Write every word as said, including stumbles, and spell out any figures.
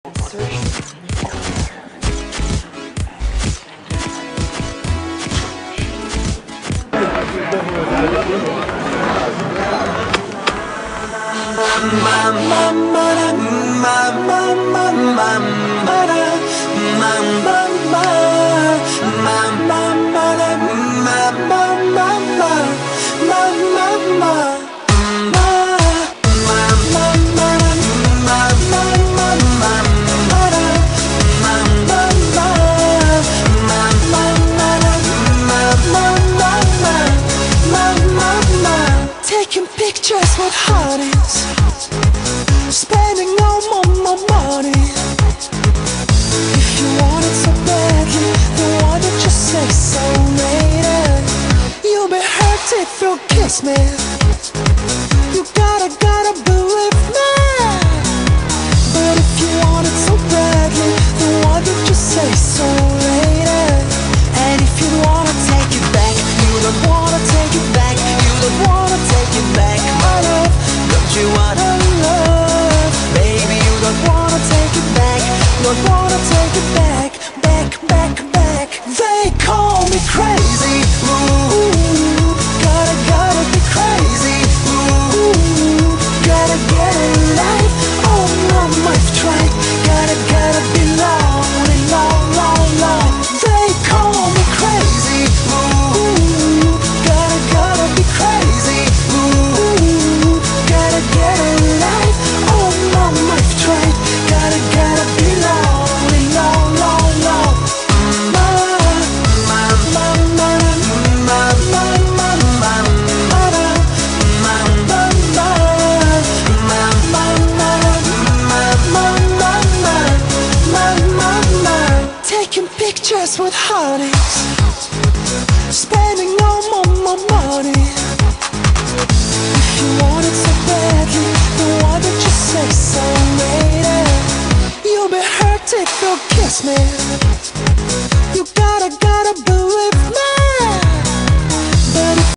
Taking pictures with hotties, spending all my, my money. If you want it so badly, then why don't you say so later? You'll be hurt if you kiss me. You gotta, gotta believe me. But if you want it so badly, then why don't you say so later? And if you wanna take it back, you don't wanna take it back, you don't wanna take it back, my love. Don't you wanna love? Baby, you don't wanna take it back, don't wanna take it back, back, back, back. They call me crazy, ooh, gotta, gotta be crazy, ooh, gotta get it right. Oh no, I've tried, gotta, gotta be lonely, long, long, long. They call me crazy, ooh, gotta, gotta be crazy, ooh, gotta get it right. Oh no, I've tried, gotta, gotta be lonely, long, long, long. Taking pictures with hotties, spending all my, my money. If you want it so badly, then why don't you say so later? You'll be hurt if you kiss me. You gotta, gotta believe